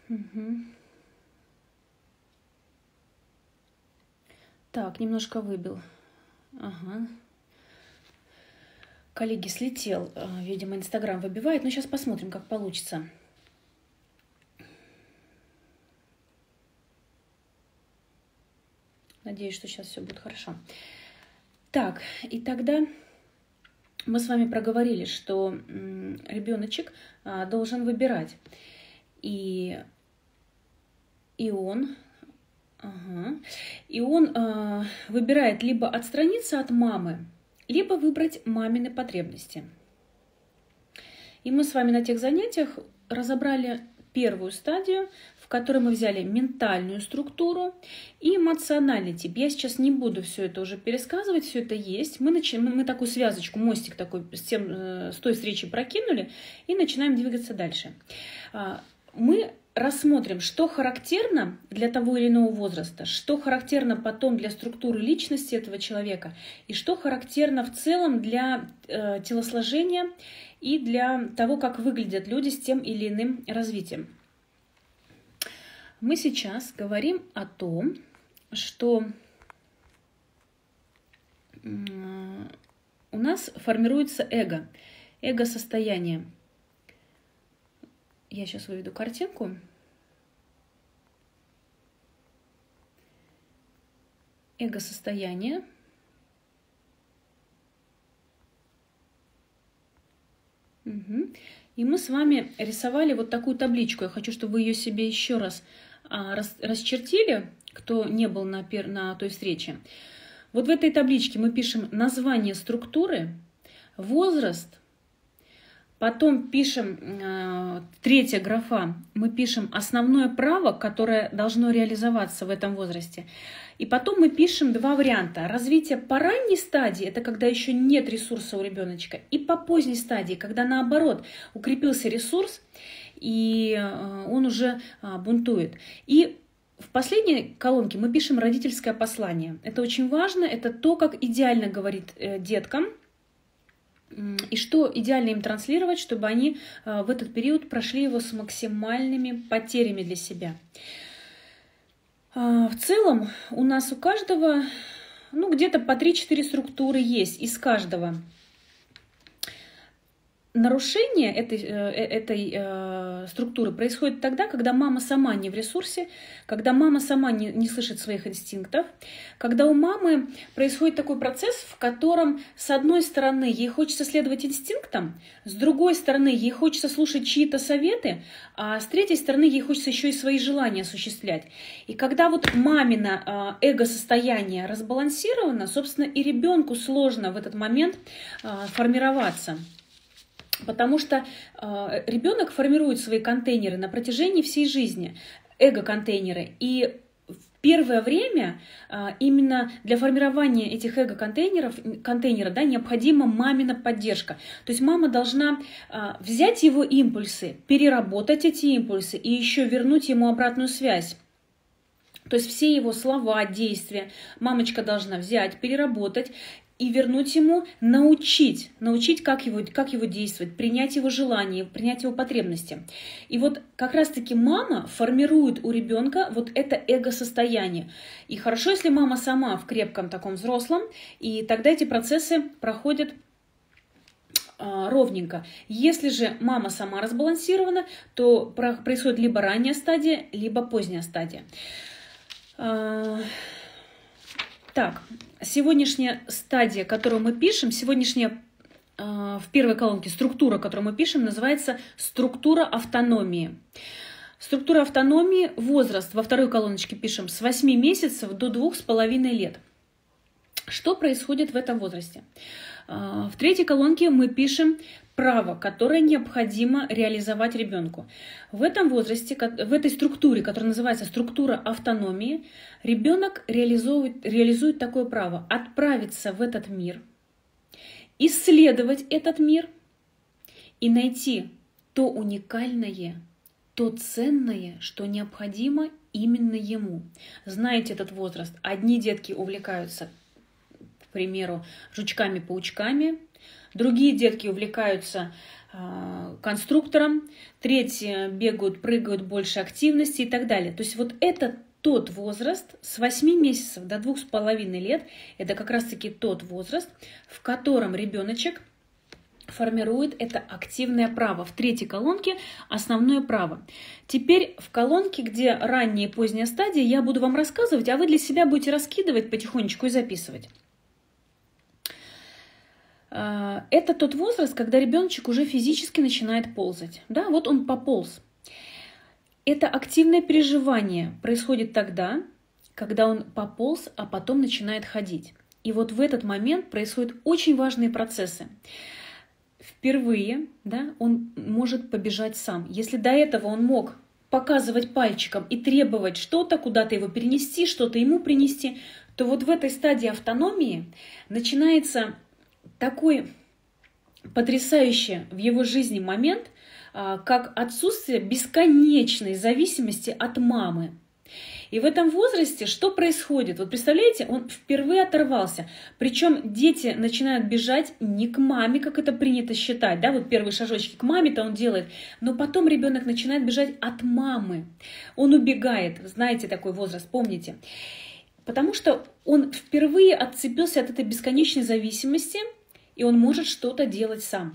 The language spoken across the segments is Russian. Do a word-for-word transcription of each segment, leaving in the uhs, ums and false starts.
Угу. Так, немножко выбил. Ага. Коллеги, слетел. Видимо, Инстаграм выбивает. Но сейчас посмотрим, как получится. Надеюсь, что сейчас все будет хорошо. Так, и тогда мы с вами проговорили, что ребеночек должен выбирать. И, и он, ага, и он э, выбирает либо отстраниться от мамы, либо выбрать мамины потребности. И мы с вами на тех занятиях разобрали первую стадию, в которой мы взяли ментальную структуру и эмоциональный тип. Я сейчас не буду все это уже пересказывать, все это есть. Мы, начи... мы такую связочку, мостик такой с, тем, с той встречи прокинули и начинаем двигаться дальше. Мы рассмотрим, что характерно для того или иного возраста, что характерно потом для структуры личности этого человека и что характерно в целом для э, телосложения и для того, как выглядят люди с тем или иным развитием. Мы сейчас говорим о том, что у нас формируется эго, эго-состояние. Я сейчас выведу картинку. Эго-состояние. Угу. И мы с вами рисовали вот такую табличку. Я хочу, чтобы вы ее себе еще раз а, рас, расчертили, кто не был на, пер, на той встрече. Вот в этой табличке мы пишем название структуры, возраст. Потом пишем, э, третья графа, мы пишем основное право, которое должно реализоваться в этом возрасте. И потом мы пишем два варианта. Развитие по ранней стадии, это когда еще нет ресурса у ребеночка, и по поздней стадии, когда наоборот укрепился ресурс, и э, он уже э, бунтует. И в последней колонке мы пишем родительское послание. Это очень важно, это то, как идеально говорит э, деткам, и что идеально им транслировать, чтобы они в этот период прошли его с максимальными потерями для себя. В целом у нас у каждого, ну, где-то по три-четыре структуры есть из каждого. Нарушение этой, этой э, структуры происходит тогда, когда мама сама не в ресурсе, когда мама сама не, не слышит своих инстинктов, когда у мамы происходит такой процесс, в котором с одной стороны ей хочется следовать инстинктам, с другой стороны ей хочется слушать чьи-то советы, а с третьей стороны ей хочется еще и свои желания осуществлять. И когда вот мамино э, эго-состояние разбалансировано, собственно, и ребенку сложно в этот момент э, формироваться. Потому что э, ребенок формирует свои контейнеры на протяжении всей жизни, эго-контейнеры. И в первое время э, именно для формирования этих эго-контейнеров контейнера, да, необходима мамина поддержка. То есть мама должна э, взять его импульсы, переработать эти импульсы и еще вернуть ему обратную связь. То есть все его слова, действия мамочка должна взять, переработать и вернуть ему, научить, научить, как его, как его действовать, принять его желания, принять его потребности. И вот как раз-таки мама формирует у ребенка вот это эго-состояние. И хорошо, если мама сама в крепком таком взрослом, и тогда эти процессы проходят а, ровненько. Если же мама сама разбалансирована, то происходит либо ранняя стадия, либо поздняя стадия. А, так, сегодняшняя стадия, которую мы пишем, сегодняшняя э, в первой колонке структура, которую мы пишем, называется структура автономии. Структура автономии, возраст, во второй колоночке пишем с восьми месяцев до двух с половиной лет. Что происходит в этом возрасте? Э, в третьей колонке мы пишем право, которое необходимо реализовать ребенку. В этом возрасте, в этой структуре, которая называется структура автономии, ребенок реализует, реализует такое право: отправиться в этот мир, исследовать этот мир и найти то уникальное, то ценное, что необходимо именно ему. Знаете этот возраст? Одни детки увлекаются, к примеру, жучками-паучками, другие детки увлекаются э, конструктором, третьи бегают, прыгают, больше активности и так далее. То есть вот это тот возраст с восьми месяцев до двух с половиной лет, это как раз-таки тот возраст, в котором ребеночек формирует это активное право. В третьей колонке основное право. Теперь в колонке, где ранняя и поздняя стадия, я буду вам рассказывать, а вы для себя будете раскидывать потихонечку и записывать. Это тот возраст, когда ребеночек уже физически начинает ползать. Да, вот он пополз. Это активное переживание происходит тогда, когда он пополз, а потом начинает ходить. И вот в этот момент происходят очень важные процессы. Впервые, да, он может побежать сам. Если до этого он мог показывать пальчиком и требовать что-то, куда-то его перенести, что-то ему принести, то вот в этой стадии автономии начинается такой потрясающий в его жизни момент, как отсутствие бесконечной зависимости от мамы. И в этом возрасте что происходит? Вот представляете, он впервые оторвался. Причем дети начинают бежать не к маме, как это принято считать. Да? Вот первые шажочки к маме-то он делает. Но потом ребенок начинает бежать от мамы. Он убегает. Знаете такой возраст, помните? Потому что он впервые отцепился от этой бесконечной зависимости, и он может что-то делать сам.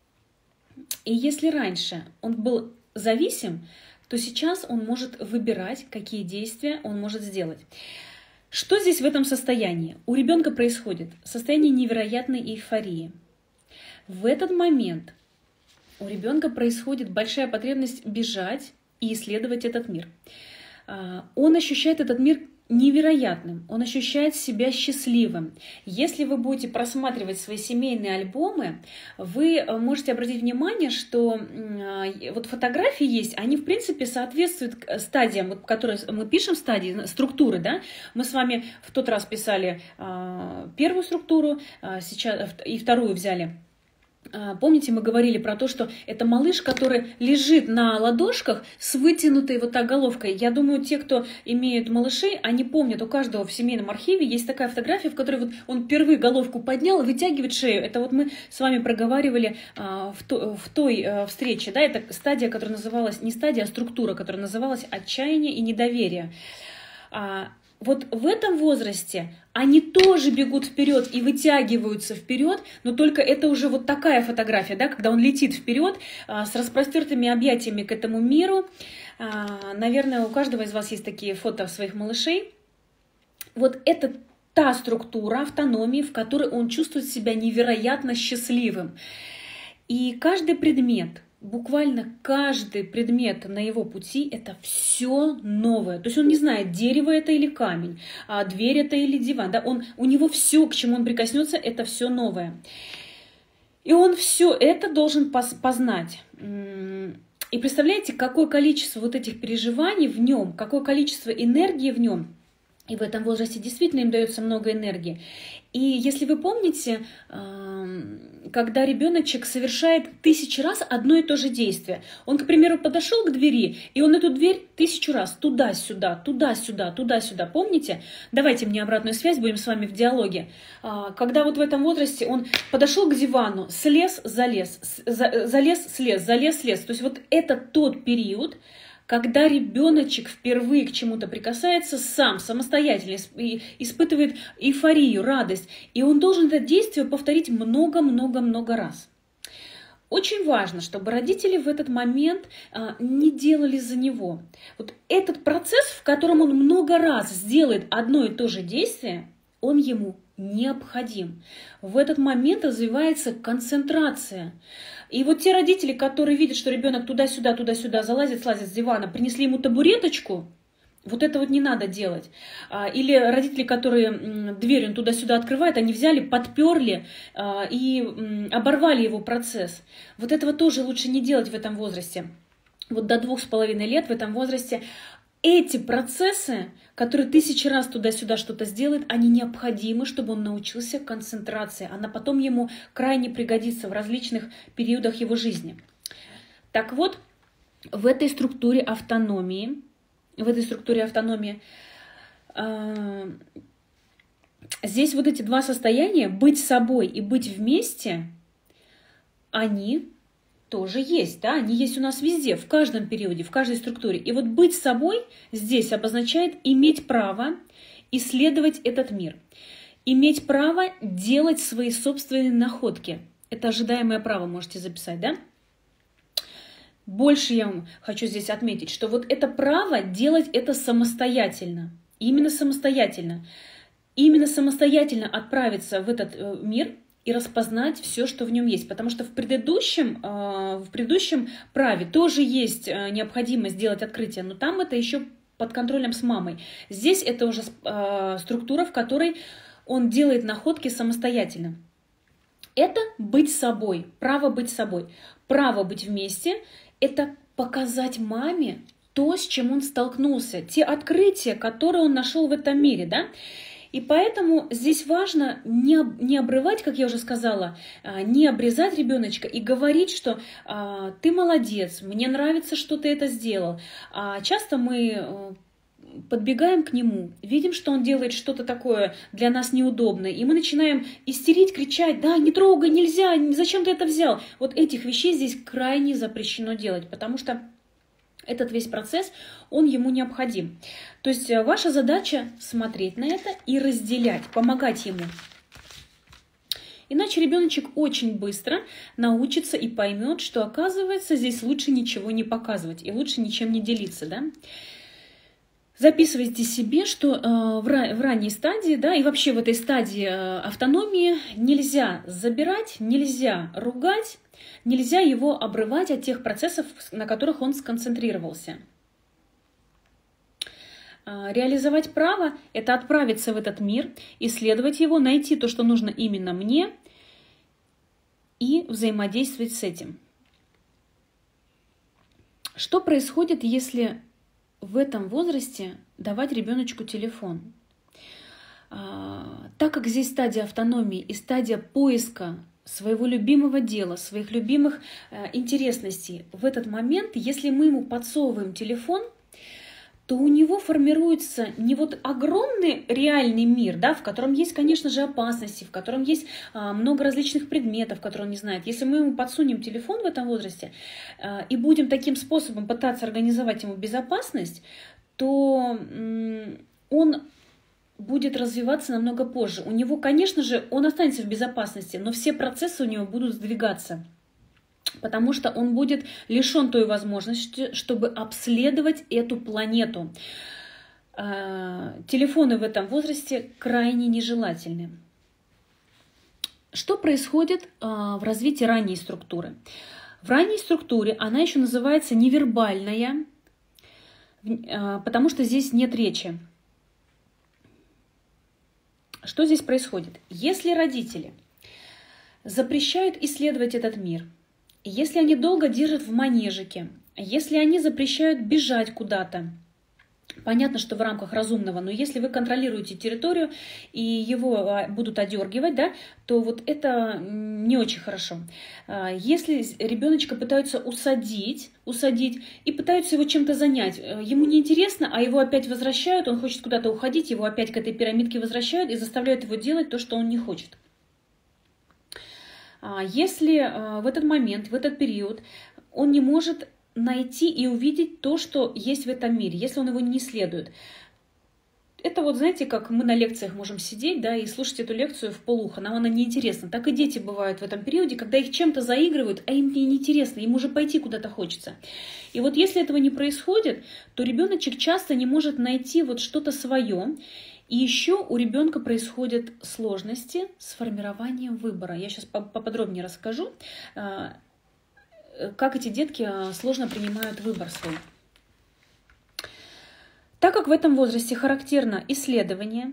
И если раньше он был зависим, то сейчас он может выбирать, какие действия он может сделать. Что здесь в этом состоянии? У ребенка происходит состояние невероятной эйфории. В этот момент у ребенка происходит большая потребность бежать и исследовать этот мир. Он ощущает этот мир невероятным, он ощущает себя счастливым. Если вы будете просматривать свои семейные альбомы, вы можете обратить внимание, что вот фотографии есть, они в принципе соответствуют стадиям, вот, которые мы пишем, стадии, структуры, да? Мы с вами в тот раз писали первую структуру, сейчас и вторую взяли. Помните, мы говорили про то, что это малыш, который лежит на ладошках с вытянутой вот так головкой. Я думаю, те, кто имеют малышей, они помнят, у каждого в семейном архиве есть такая фотография, в которой вот он впервые головку поднял и вытягивает шею. Это вот мы с вами проговаривали а, в, то, в той а, встрече. Да? Это стадия, которая называлась, не стадия, а структура, которая называлась отчаяние и недоверие. А, Вот в этом возрасте они тоже бегут вперед и вытягиваются вперед, но только это уже вот такая фотография, да, когда он летит вперед а, с распростертыми объятиями к этому миру. А, наверное, у каждого из вас есть такие фото своих малышей. Вот это та структура автономии, в которой он чувствует себя невероятно счастливым. И каждый предмет, буквально каждый предмет на его пути — это все новое. То есть он не знает, дерево это или камень, а дверь это или диван. Да? Он, у него все, к чему он прикоснется, это все новое. И он все это должен познать. И представляете, какое количество вот этих переживаний в нем, какое количество энергии в нем. И в этом возрасте действительно им дается много энергии. И если вы помните, когда ребеночек совершает тысячи раз одно и то же действие. Он, к примеру, подошел к двери, и он эту дверь тысячу раз туда-сюда, туда-сюда, туда-сюда. Помните? Давайте мне обратную связь, будем с вами в диалоге. Когда вот в этом возрасте он подошел к дивану, слез, залез, залез, слез, залез, слез. То есть вот это тот период, когда ребеночек впервые к чему-то прикасается сам, самостоятельно, испытывает эйфорию, радость, и он должен это действие повторить много-много-много раз. Очень важно, чтобы родители в этот момент а, не делали за него. Вот этот процесс, в котором он много раз сделает одно и то же действие, он ему необходим. В этот момент развивается концентрация. И вот те родители, которые видят, что ребенок туда-сюда, туда-сюда залазит, слазит с дивана, принесли ему табуреточку, вот это вот не надо делать. Или родители, которые дверь он туда-сюда открывает, они взяли, подперли и оборвали его процесс. Вот этого тоже лучше не делать в этом возрасте. Вот до двух с половиной лет в этом возрасте эти процессы, которые тысячи раз туда-сюда что-то сделает, они необходимы, чтобы он научился концентрации. Она потом ему крайне пригодится в различных периодах его жизни. Так вот, в этой структуре автономии, в этой структуре автономии э, здесь вот эти два состояния, быть собой и быть вместе, они тоже есть, да, они есть у нас везде, в каждом периоде, в каждой структуре. И вот быть собой здесь обозначает иметь право исследовать этот мир, иметь право делать свои собственные находки. Это ожидаемое право, можете записать, да? Больше я вам хочу здесь отметить, что вот это право делать это самостоятельно, именно самостоятельно, именно самостоятельно отправиться в этот мир и распознать все, что в нем есть. Потому что в предыдущем, в предыдущем праве тоже есть необходимость сделать открытие, но там это еще под контролем с мамой. Здесь это уже структура, в которой он делает находки самостоятельно. Это быть собой, право быть собой. Право быть вместе – это показать маме то, с чем он столкнулся, те открытия, которые он нашел в этом мире, да? И поэтому здесь важно не, не обрывать, как я уже сказала, не обрезать ребеночка и говорить, что а, ты молодец, мне нравится, что ты это сделал. А часто мы подбегаем к нему, видим, что он делает что-то такое для нас неудобное, и мы начинаем истерить, кричать: да, не трогай, нельзя, зачем ты это взял? Вот этих вещей здесь крайне запрещено делать, потому что этот весь процесс, он ему необходим. То есть ваша задача смотреть на это и разделять, помогать ему. Иначе ребеночек очень быстро научится и поймет, что, оказывается, здесь лучше ничего не показывать и лучше ничем не делиться, да? Записывайте себе, что э, в, в ранней стадии, да, и вообще в этой стадии э, автономии нельзя забирать, нельзя ругать, нельзя его обрывать от тех процессов, на которых он сконцентрировался. Э, реализовать право – это отправиться в этот мир, исследовать его, найти то, что нужно именно мне, и взаимодействовать с этим. Что происходит, если в этом возрасте давать ребеночку телефон? А, так как здесь стадия автономии и стадия поиска своего любимого дела, своих любимых а, интересностей, в этот момент, если мы ему подсовываем телефон, то у него формируется не вот огромный реальный мир, да, в котором есть, конечно же, опасности, в котором есть а, много различных предметов, которые он не знает. Если мы ему подсунем телефон в этом возрасте а, и будем таким способом пытаться организовать ему безопасность, то м, он будет развиваться намного позже. У него, конечно же, он останется в безопасности, но все процессы у него будут сдвигаться. Потому что он будет лишен той возможности, чтобы обследовать эту планету. Телефоны в этом возрасте крайне нежелательны. Что происходит в развитии ранней структуры? В ранней структуре она еще называется невербальная, потому что здесь нет речи. Что здесь происходит? Если родители запрещают исследовать этот мир, если они долго держат в манежике, если они запрещают бежать куда-то, понятно, что в рамках разумного, но если вы контролируете территорию и его будут одергивать, да, то вот это не очень хорошо. Если ребеночка пытаются усадить, усадить и пытаются его чем-то занять, ему неинтересно, а его опять возвращают, он хочет куда-то уходить, его опять к этой пирамидке возвращают и заставляют его делать то, что он не хочет. Если в этот момент, в этот период он не может найти и увидеть то, что есть в этом мире, если он его не исследует. Это вот, знаете, как мы на лекциях можем сидеть, да, и слушать эту лекцию вполуха, нам она неинтересна. Так и дети бывают в этом периоде, когда их чем-то заигрывают, а им неинтересно, им уже пойти куда-то хочется. И вот если этого не происходит, то ребеночек часто не может найти вот что-то свое. И еще у ребенка происходят сложности с формированием выбора. Я сейчас поподробнее расскажу, как эти детки сложно принимают выбор свой. Так как в этом возрасте характерно исследование,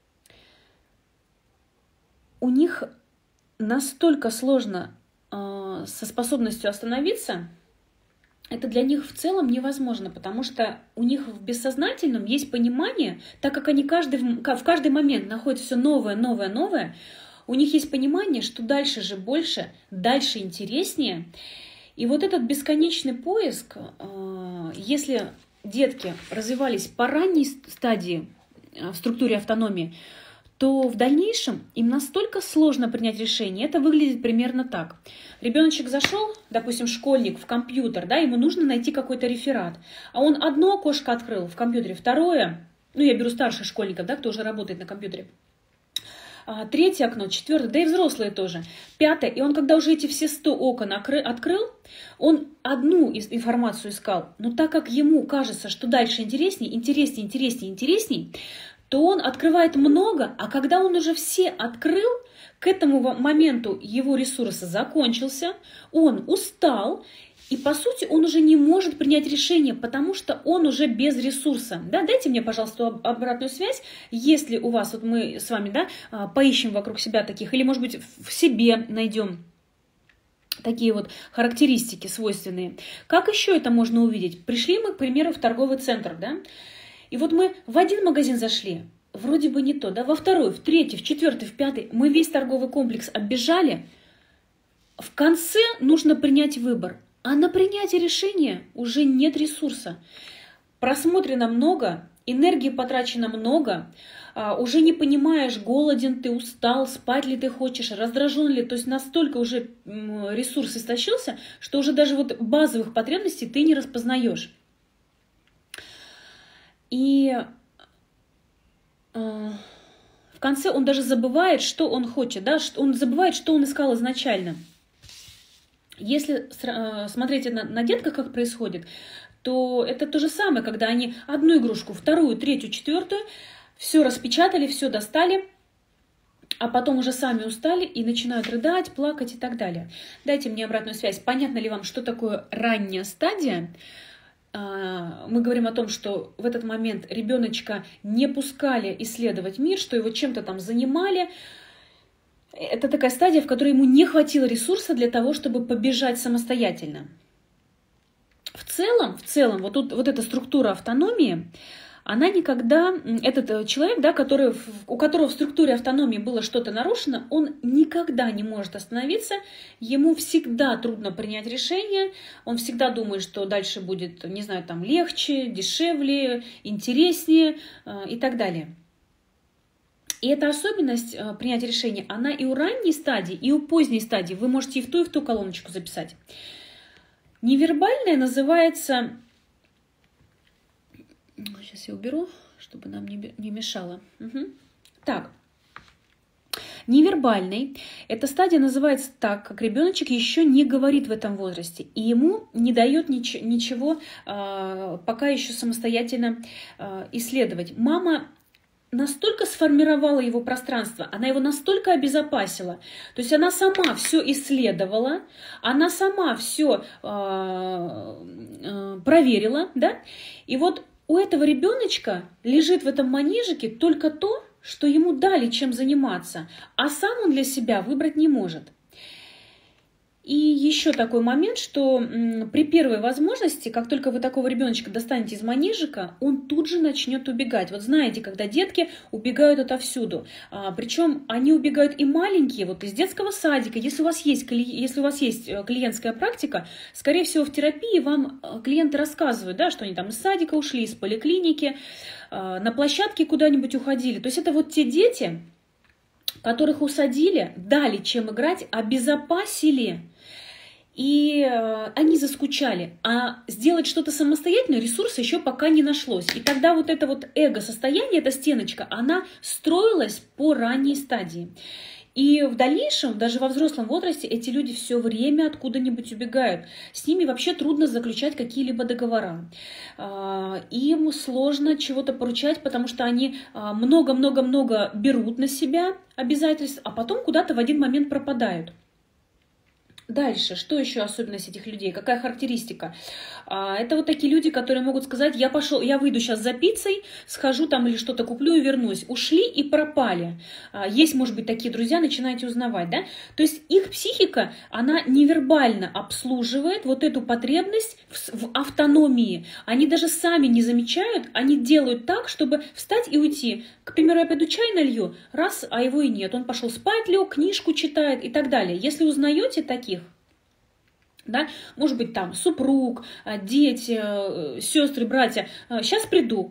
у них настолько сложно со способностью остановиться, это для них в целом невозможно, потому что у них в бессознательном есть понимание, так как они каждый, в каждый момент находят все новое, новое, новое, у них есть понимание, что дальше же больше, дальше интереснее. И вот этот бесконечный поиск, если детки развивались по ранней стадии в структуре автономии, то в дальнейшем им настолько сложно принять решение. Это выглядит примерно так. Ребеночек зашел, допустим, школьник в компьютер, да, ему нужно найти какой-то реферат. А он одно окошко открыл в компьютере, второе, ну я беру старших школьников, да, кто уже работает на компьютере. Третье окно, четвертое, да и взрослые тоже. Пятое, и он, когда уже эти все сто окон открыл, он одну информацию искал. Но так как ему кажется, что дальше интересней, интересней, интересней, интересней, то он открывает много, а когда он уже все открыл, к этому моменту его ресурс закончился, он устал, и, по сути, он уже не может принять решение, потому что он уже без ресурса. Да? Дайте мне, пожалуйста, обратную связь, если у вас, вот мы с вами, да, поищем вокруг себя таких, или, может быть, в себе найдем такие вот характеристики свойственные. Как еще это можно увидеть? Пришли мы, к примеру, в торговый центр, да, и вот мы в один магазин зашли, вроде бы не то, да, во второй, в третий, в четвертый, в пятый, мы весь торговый комплекс оббежали, в конце нужно принять выбор. А на принятие решения уже нет ресурса. Просмотрено много, энергии потрачено много, уже не понимаешь, голоден ты, устал, спать ли ты хочешь, раздражен ли. То есть настолько уже ресурс истощился, что уже даже вот базовых потребностей ты не распознаешь. И в конце он даже забывает, что он хочет, да? Он забывает, что он искал изначально. Если смотреть на, на детках, как происходит, то это то же самое, когда они одну игрушку, вторую, третью, четвертую, все распечатали, все достали, а потом уже сами устали и начинают рыдать, плакать и так далее. Дайте мне обратную связь. Понятно ли вам, что такое ранняя стадия? Мы говорим о том, что в этот момент ребеночка не пускали исследовать мир, что его чем-то там занимали. Это такая стадия, в которой ему не хватило ресурса для того, чтобы побежать самостоятельно. В целом, в целом вот, тут, вот эта структура автономии, она никогда, этот человек, да, который, у которого в структуре автономии было что-то нарушено, он никогда не может остановиться, ему всегда трудно принять решение, он всегда думает, что дальше будет, не знаю, там легче, дешевле, интереснее и так далее. И эта особенность э, принятия решения, она и у ранней стадии, и у поздней стадии. Вы можете и в ту, и в ту колоночку записать. Невербальная называется... Сейчас я уберу, чтобы нам не, не мешало. Угу. Так. Невербальной. Эта стадия называется так, как ребеночек еще не говорит в этом возрасте. И ему не дает нич ничего э, пока еще самостоятельно э, исследовать. Мама настолько сформировала его пространство, она его настолько обезопасила. То есть она сама все исследовала, она сама все э, э, проверила, да? И вот у этого ребеночка лежит в этом манежике только то, что ему дали чем заниматься, а сам он для себя выбрать не может. И еще такой момент, что при первой возможности, как только вы такого ребеночка достанете из манежика, он тут же начнет убегать. Вот знаете, когда детки убегают отовсюду, а, причем они убегают и маленькие, вот из детского садика. Если у вас есть, если у вас есть клиентская практика, скорее всего в терапии вам клиенты рассказывают, да, что они там из садика ушли, из поликлиники, а, на площадке куда-нибудь уходили. То есть это вот те дети, которых усадили, дали чем играть, обезопасили. И э, они заскучали, а сделать что-то самостоятельно ресурса еще пока не нашлось. И тогда вот это вот эго-состояние, эта стеночка, она строилась по ранней стадии. И в дальнейшем, даже во взрослом возрасте, эти люди все время откуда-нибудь убегают. С ними вообще трудно заключать какие-либо договора. Им сложно чего-то поручать, потому что они много-много-много берут на себя обязательств, а потом куда-то в один момент пропадают. Дальше, что еще особенность этих людей? Какая характеристика? Это вот такие люди, которые могут сказать: я пошел, я выйду сейчас за пиццей, схожу там или что-то куплю и вернусь. Ушли и пропали. Есть, может быть, такие друзья, начинаете узнавать, да? То есть их психика, она невербально обслуживает вот эту потребность в, в автономии. Они даже сами не замечают, они делают так, чтобы встать и уйти. К примеру, я пойду чай налью, раз, а его и нет. Он пошел спать, лег, книжку читает и так далее. Если узнаете таких, да, может быть, там супруг, дети, сестры, братья, сейчас приду.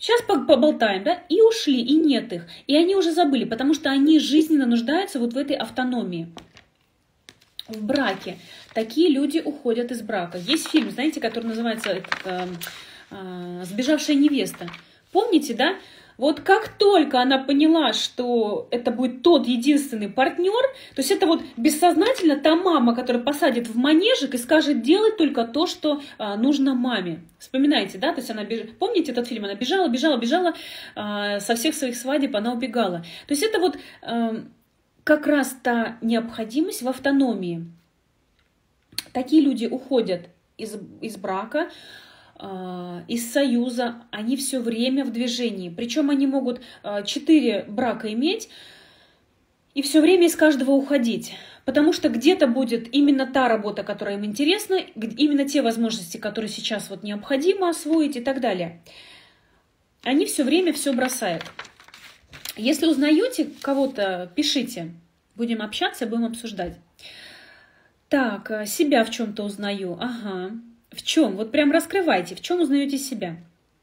сейчас поболтаем, да, и ушли, и нет их. И они уже забыли, потому что они жизненно нуждаются вот в этой автономии. В браке. Такие люди уходят из брака. Есть фильм, знаете, который называется этот, э, э, «Сбежавшая невеста». Помните, да? Вот как только она поняла, что это будет тот единственный партнер, то есть это вот бессознательно та мама, которая посадит в манежик и скажет делать только то, что а, нужно маме. Вспоминаете, да? То есть она бежит. Помните этот фильм? Она бежала, бежала, бежала, а, со всех своих свадеб она убегала. То есть это вот а, как раз та необходимость в автономии. Такие люди уходят из, из брака, из союза, они все время в движении. Причем они могут четыре брака иметь и все время из каждого уходить. Потому что где-то будет именно та работа, которая им интересна, именно те возможности, которые сейчас вот необходимо освоить и так далее. Они все время все бросают. Если узнаете кого-то, пишите. Будем общаться, будем обсуждать. Так, себя в чем-то узнаю. Ага. В чем? Вот прям раскрывайте, в чем узнаете себя.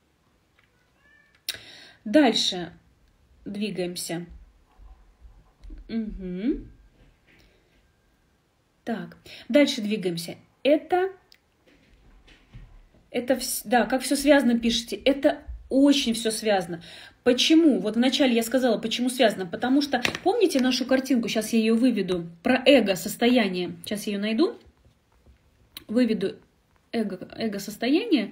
Дальше двигаемся. Угу. Так, дальше двигаемся. Это, это, да, как все связано пишите. Это очень все связано. Почему? Вот вначале я сказала, почему связано. Потому что, помните нашу картинку, сейчас я ее выведу, про эго-состояние. Сейчас я ее найду, выведу. Эго, эго-состояние.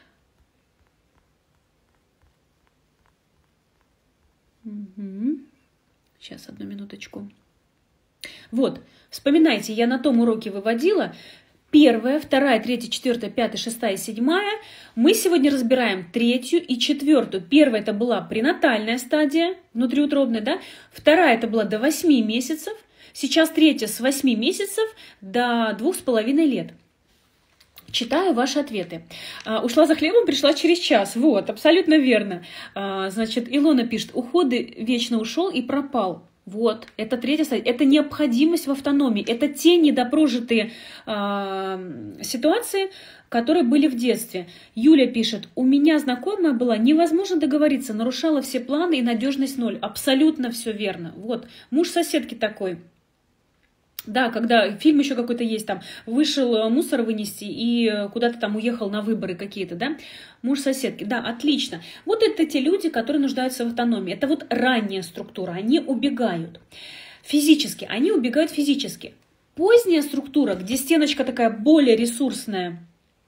Угу. Сейчас, одну минуточку. Вот, вспоминайте, я на том уроке выводила. Первая, вторая, третья, четвертая, пятая, шестая, седьмая. Мы сегодня разбираем третью и четвертую. Первая это была пренатальная стадия, внутриутробная, да? Вторая это была до восьми месяцев. Сейчас третья с восьми месяцев до двух с половиной лет. Читаю ваши ответы. А, ушла за хлебом, пришла через час. Вот, абсолютно верно. А, значит, Илона пишет, уходы вечно ушел и пропал. Вот, это третья стадия. Это необходимость в автономии. Это те недопрожитые а, ситуации, которые были в детстве. Юля пишет, у меня знакомая была, невозможно договориться, нарушала все планы и надежность ноль. Абсолютно все верно. Вот, муж соседки такой. Да, когда фильм еще какой-то есть, там, вышел мусор вынести и куда-то там уехал на выборы какие-то, да, муж соседки, да, отлично. Вот это те люди, которые нуждаются в автономии. Это вот ранняя структура, они убегают физически, они убегают физически. Поздняя структура, где стеночка такая более ресурсная,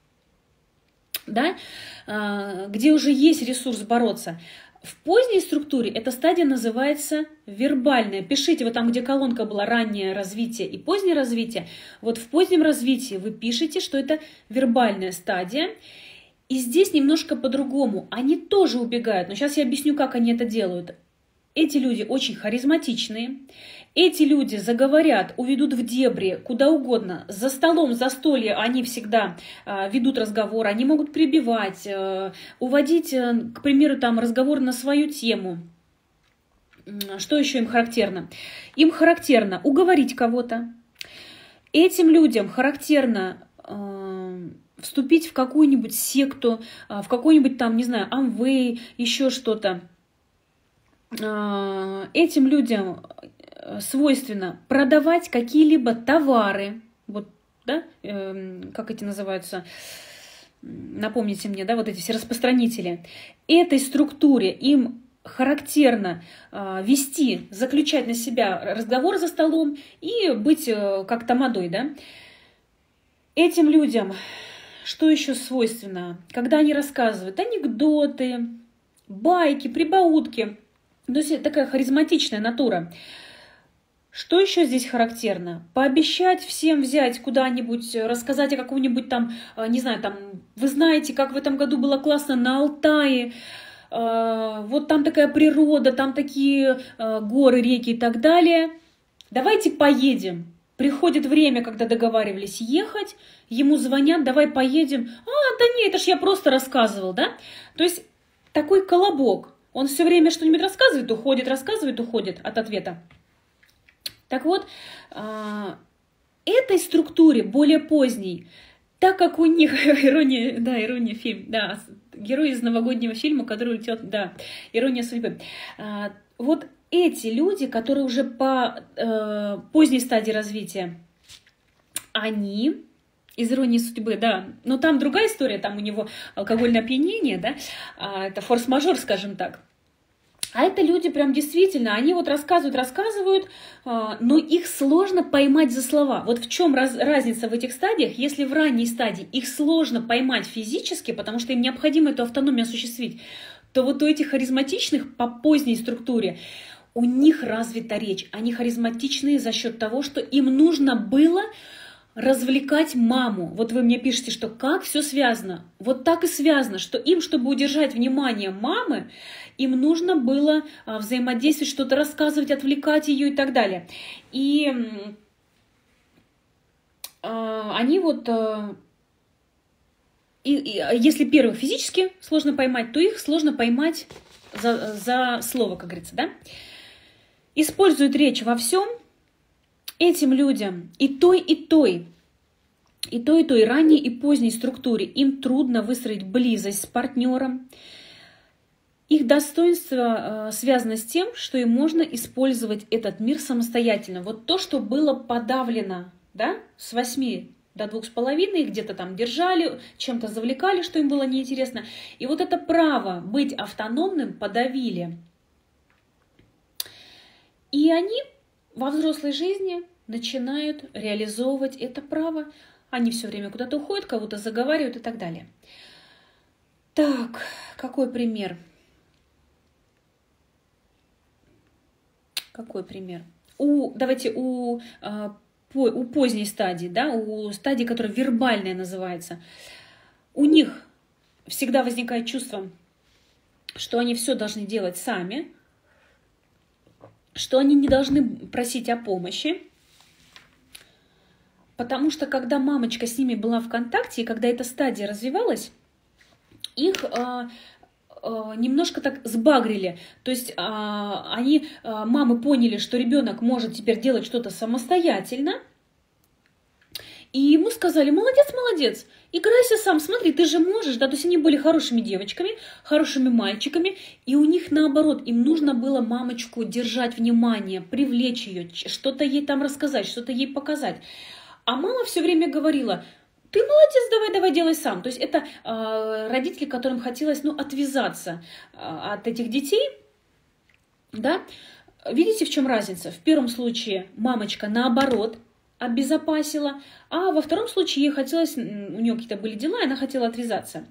да, где уже есть ресурс бороться. В поздней структуре эта стадия называется вербальная. Пишите вот там, где колонка была раннее развитие и позднее развитие. Вот в позднем развитии вы пишете, что это вербальная стадия. И здесь немножко по-другому. Они тоже убегают. Но сейчас я объясню, как они это делают. Эти люди очень харизматичные. Эти люди заговорят, уведут в дебри, куда угодно. За столом, за столье они всегда э, ведут разговор, они могут прибивать, э, уводить, э, к примеру, там, разговор на свою тему. Что еще им характерно? Им характерно уговорить кого-то. Этим людям характерно э, вступить в какую-нибудь секту, э, в какой-нибудь там, не знаю, амвей, еще что-то. Э, этим людям свойственно продавать какие-либо товары, вот, да, э, как эти называются, напомните мне, да, вот эти все распространители. Этой структуре им характерно э, вести, заключать на себя разговор за столом и быть э, как тамадой, да. Этим людям что еще свойственно? Когда они рассказывают анекдоты, байки, прибаутки, то есть такая харизматичная натура. Что еще здесь характерно? Пообещать всем взять куда-нибудь, рассказать о каком-нибудь там, не знаю, там, вы знаете, как в этом году было классно на Алтае, вот там такая природа, там такие горы, реки и так далее. Давайте поедем. Приходит время, когда договаривались ехать, ему звонят, давай поедем. А, да нет, это ж я просто рассказывал, да? То есть такой колобок. Он все время что-нибудь рассказывает, уходит, рассказывает, уходит от ответа. Так вот, этой структуре, более поздней, Так как у них ирония, да, ирония фильм, да, герой из новогоднего фильма, который улетел, да, ирония судьбы. А, вот эти люди, которые уже по э, поздней стадии развития, они из иронии судьбы, да, но там другая история, там у него алкогольное опьянение, да, а, это форс-мажор, скажем так. А это люди прям действительно, они вот рассказывают, рассказывают, но их сложно поймать за слова. Вот в чем раз, разница в этих стадиях? Если в ранней стадии их сложно поймать физически, потому что им необходимо эту автономию осуществить, то вот у этих харизматичных по поздней структуре у них развита речь. Они харизматичные за счет того, что им нужно было развлекать маму. Вот вы мне пишете, что как все связано. Вот так и связано, что им, чтобы удержать внимание мамы, им нужно было а, взаимодействовать, что-то рассказывать, отвлекать ее и так далее. И а, они вот... А, и, и, если первых физически сложно поймать, то их сложно поймать за, за слово, как говорится, да? Используют речь во всем. Этим людям и той, и той, и той, и той ранней и поздней структуре им трудно выстроить близость с партнером. Их достоинство э, связано с тем, что им можно использовать этот мир самостоятельно. Вот то, что было подавлено, да, с восьми до двух с половиной, где-то там держали, чем-то завлекали, что им было неинтересно. И вот это право быть автономным подавили. И они во взрослой жизни начинают реализовывать это право. Они все время куда-то уходят, кого-то заговаривают и так далее. Так, какой пример? Какой пример? У, давайте у, по, у поздней стадии, да, у стадии, которая вербальная называется, у них всегда возникает чувство, что они все должны делать сами, что они не должны просить о помощи, потому что когда мамочка с ними была в контакте, и когда эта стадия развивалась, их э, э, немножко так сбагрили. То есть э, они, э, мамы поняли, что ребенок может теперь делать что-то самостоятельно, и ему сказали: молодец, молодец, играйся сам, смотри, ты же можешь, да, то есть они были хорошими девочками, хорошими мальчиками, и у них наоборот, им нужно было мамочку держать внимание, привлечь ее, что-то ей там рассказать, что-то ей показать. А мама все время говорила: ты молодец, давай, давай, делай сам. То есть это э, родители, которым хотелось, ну, отвязаться э, от этих детей, да. Видите, в чем разница? В первом случае мамочка наоборот обезопасила, а во втором случае ей хотелось, у нее какие-то были дела, и она хотела отвязаться.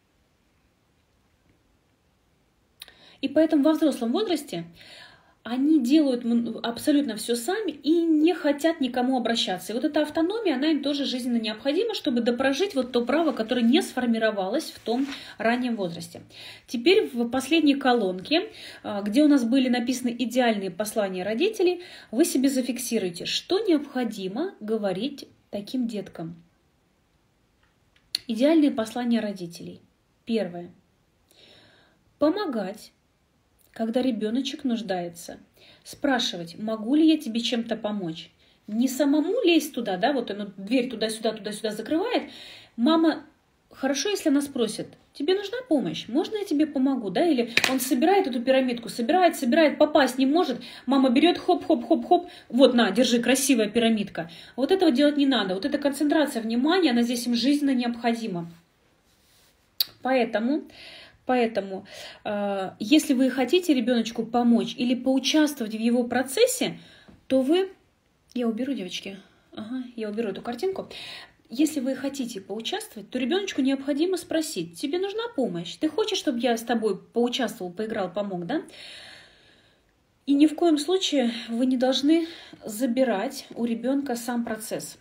И поэтому во взрослом возрасте они делают абсолютно все сами и не хотят никому обращаться. И вот эта автономия, она им тоже жизненно необходима, чтобы допрожить вот то право, которое не сформировалось в том раннем возрасте. Теперь в последней колонке, где у нас были написаны идеальные послания родителей, вы себе зафиксируете, что необходимо говорить таким деткам. Идеальные послания родителей. Первое. Помогать, когда ребеночек нуждается. Спрашивать: могу ли я тебе чем-то помочь? Не самому лезть туда, да, вот она дверь туда-сюда, туда-сюда закрывает. Мама, хорошо, если она спросит: тебе нужна помощь? Можно я тебе помогу, да? Или он собирает эту пирамидку, собирает, собирает, попасть не может. Мама берет, хоп-хоп-хоп-хоп, вот, на, держи, красивая пирамидка. Вот этого делать не надо. Вот эта концентрация внимания, она здесь им жизненно необходима. Поэтому... Поэтому, э, если вы хотите ребеночку помочь или поучаствовать в его процессе, то вы... Я уберу, девочки. Ага, я уберу эту картинку. Если вы хотите поучаствовать, то ребеночку необходимо спросить: тебе нужна помощь? Ты хочешь, чтобы я с тобой поучаствовал, поиграл, помог, да? И ни в коем случае вы не должны забирать у ребенка сам процесс.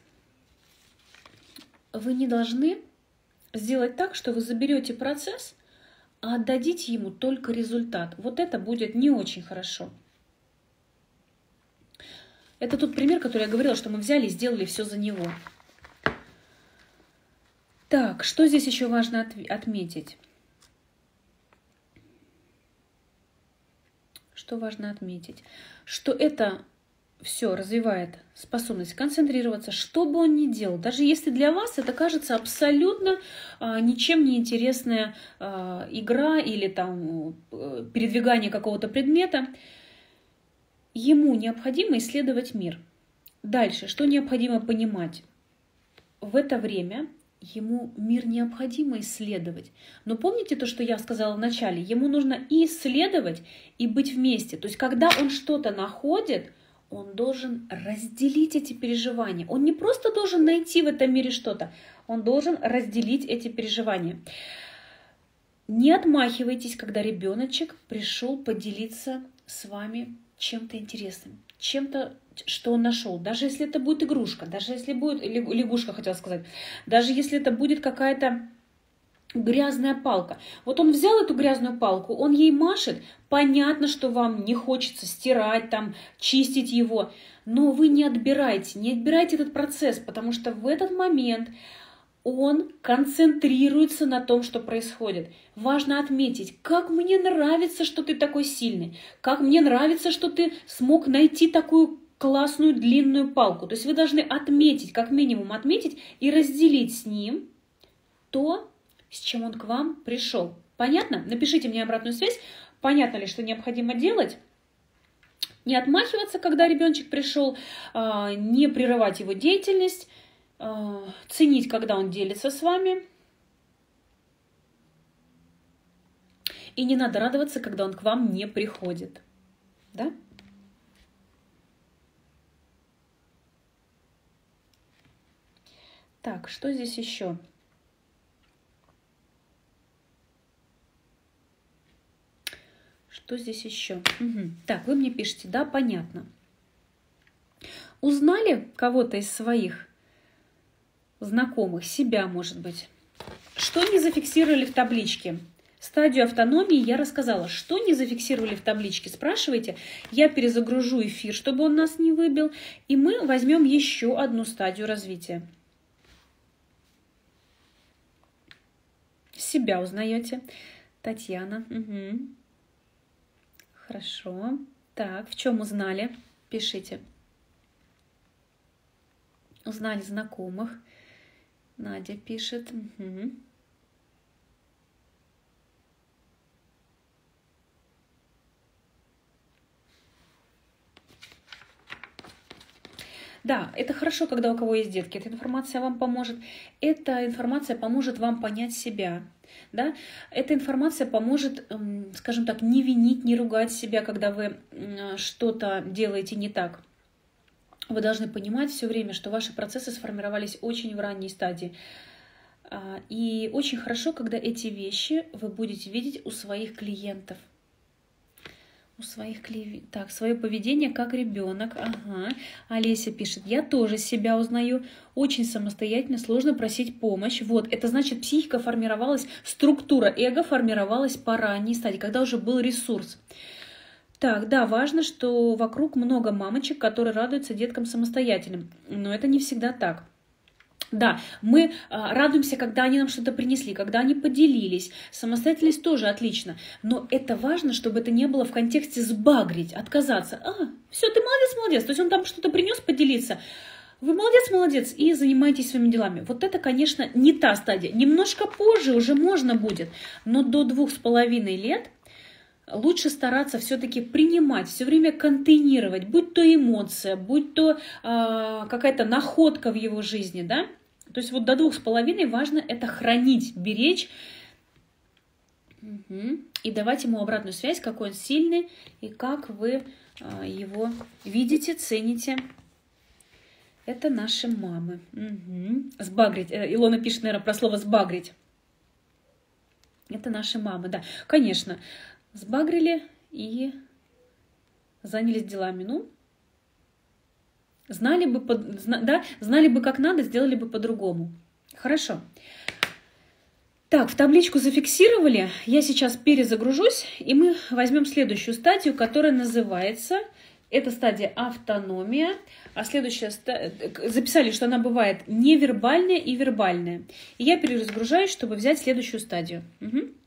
Вы не должны сделать так, что вы заберете процесс, а отдадите ему только результат. Вот это будет не очень хорошо. Это тот пример, который я говорила, что мы взяли и сделали все за него. Так, что здесь еще важно от, отметить? Что важно отметить? Что это все развивает способность концентрироваться, что бы он ни делал. Даже если для вас это кажется абсолютно а, ничем не интересная а, игра или там передвигание какого-то предмета, ему необходимо исследовать мир. Дальше, что необходимо понимать? В это время ему мир необходимо исследовать. Но помните то, что я сказала в начале? Ему нужно и исследовать, и быть вместе. То есть, когда он что-то находит, он должен разделить эти переживания. Он не просто должен найти в этом мире что-то, он должен разделить эти переживания. Не отмахивайтесь, когда ребеночек пришел поделиться с вами чем-то интересным, чем-то, что он нашел. Даже если это будет игрушка, даже если будет, лягушка, хотела сказать, даже если это будет какая-то грязная палка. Вот он взял эту грязную палку, он ей машет, понятно, что вам не хочется стирать, там, чистить его, но вы не отбирайте, не отбирайте этот процесс, потому что в этот момент он концентрируется на том, что происходит. Важно отметить, как мне нравится, что ты такой сильный, как мне нравится, что ты смог найти такую классную длинную палку. То есть вы должны отметить, как минимум отметить и разделить с ним то, с чем он к вам пришел. Понятно? Напишите мне обратную связь. Понятно ли, что необходимо делать? Не отмахиваться, когда ребеночек пришел, не прерывать его деятельность, ценить, когда он делится с вами. И не надо радоваться, когда он к вам не приходит. Да? Так, что здесь еще? Что здесь еще? Угу. Так, вы мне пишете, да, понятно. Узнали кого-то из своих знакомых, себя, может быть? Что не зафиксировали в табличке? Стадию автономии я рассказала. Что не зафиксировали в табличке? Спрашивайте. Я перезагружу эфир, чтобы он нас не выбил. И мы возьмем еще одну стадию развития. Себя узнаете. Татьяна. Угу. Хорошо. Так, в чем узнали? Пишите. Узнали знакомых. Надя пишет. Угу. Да, это хорошо, когда у кого есть детки. Эта информация вам поможет. Эта информация поможет вам понять себя. Да? Эта информация поможет, скажем так, не винить, не ругать себя, когда вы что-то делаете не так. Вы должны понимать все время, что ваши процессы сформировались очень в ранней стадии. И очень хорошо, когда эти вещи вы будете видеть у своих клиентов. У своих клиентов. Так, свое поведение как ребенок. Ага. Олеся пишет, я тоже себя узнаю. Очень самостоятельно, сложно просить помощь. Вот, это значит, психика формировалась, структура эго формировалась по ранней стадии, когда уже был ресурс. Так, да, важно, что вокруг много мамочек, которые радуются деткам самостоятельным. Но это не всегда так. Да, мы а, радуемся, когда они нам что-то принесли, когда они поделились. Самостоятельность тоже отлично. Но это важно, чтобы это не было в контексте сбагрить, отказаться. А, все, ты молодец, молодец. То есть он там что-то принес поделиться. Вы молодец, молодец, и занимаетесь своими делами. Вот это, конечно, не та стадия. Немножко позже уже можно будет. Но до двух с половиной лет лучше стараться все-таки принимать, все время контейнировать, будь то эмоция, будь то э, какая-то находка в его жизни, да. То есть вот до двух с половиной важно это хранить, беречь угу. И давать ему обратную связь, какой он сильный и как вы э, его видите, цените. Это наши мамы. Угу. Сбагрить. Илона пишет, наверное, про слово «сбагрить». Это наши мамы, да. Конечно, сбагрили и занялись делами. Ну, знали бы, да, знали бы, как надо, сделали бы по-другому. Хорошо. Так, в табличку зафиксировали. Я сейчас перезагружусь, и мы возьмем следующую стадию, которая называется... Это стадия автономия, а следующая стадия... Записали, что она бывает невербальная и вербальная. И я перезагружаюсь, чтобы взять следующую стадию. Угу.